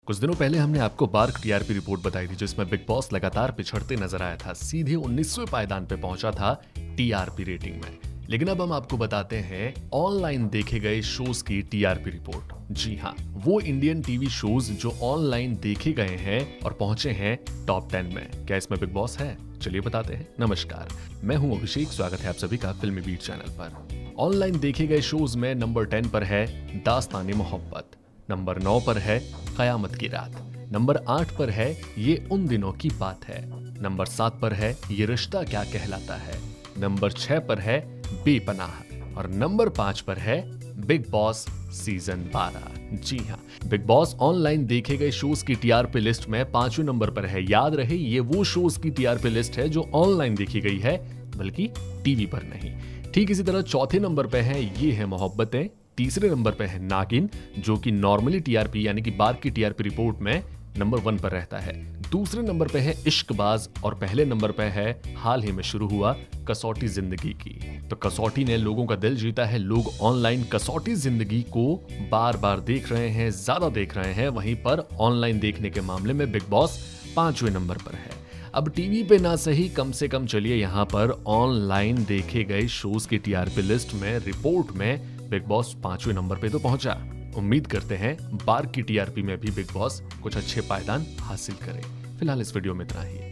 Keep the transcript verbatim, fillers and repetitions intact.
कुछ दिनों पहले हमने आपको बार्क टीआरपी रिपोर्ट बताई थी जिसमें बिग बॉस लगातार पिछड़ते नजर आया था। सीधे उन्नीसवें पायदान पे पहुंचा था टीआरपी रेटिंग में। लेकिन अब हम आपको बताते हैं ऑनलाइन देखे गए शोज की टीआरपी रिपोर्ट। जी हाँ, वो इंडियन टीवी शोज जो ऑनलाइन देखे गए हैं और पहुंचे हैं टॉप टेन में। क्या इसमें बिग बॉस है? चलिए बताते हैं। नमस्कार, मैं हूं अभिषेक। स्वागत है आप सभी का फिल्मी बीट चैनल पर। ऑनलाइन देखे गए शोज में नंबर टेन पर है दास्ताने मोहब्बत, नंबर नौ पर है कयामत की रात, नंबर आठ पर है ये उन दिनों की बात है, नंबर सात पर है ये रिश्ता क्या कहलाता है, नंबर छह पर है बेपनाह और नंबर पांच पर है बिग बॉस सीजन बारह। जी हाँ, बिग बॉस ऑनलाइन देखे गए शोज की टीआरपी लिस्ट में पांचवें नंबर पर है। याद रहे, ये वो शोज की टीआरपी लिस्ट है जो ऑनलाइन देखी गई है, बल्कि टीवी पर नहीं। ठीक इसी तरह चौथे नंबर पे है ये है मोहब्बतें, तीसरे नंबर पे है नागिन जो कि नॉर्मली टीआरपी यानी कि बार्क की टीआरपी रिपोर्ट में नंबर वन पर रहता है। दूसरे नंबर पे है इश्कबाज और पहले नंबर पे है हाल ही में शुरू हुआ कसौटी जिंदगी की। तो कसौटी ने लोगों का दिल जीता है। लोग ऑनलाइन कसौटी जिंदगी को बार बार देख रहे हैं, ज्यादा देख रहे हैं। वहीं पर ऑनलाइन देखने के मामले में बिग बॉस पांचवें नंबर पर है। अब टीवी पे ना सही, कम से कम चलिए यहाँ पर ऑनलाइन देखे गए शोज की टीआरपी लिस्ट में, रिपोर्ट में बिग बॉस पांचवें नंबर पे तो पहुंचा। उम्मीद करते हैं बार्क की टीआरपी में भी बिग बॉस कुछ अच्छे पायदान हासिल करे। फिलहाल इस वीडियो में इतना ही।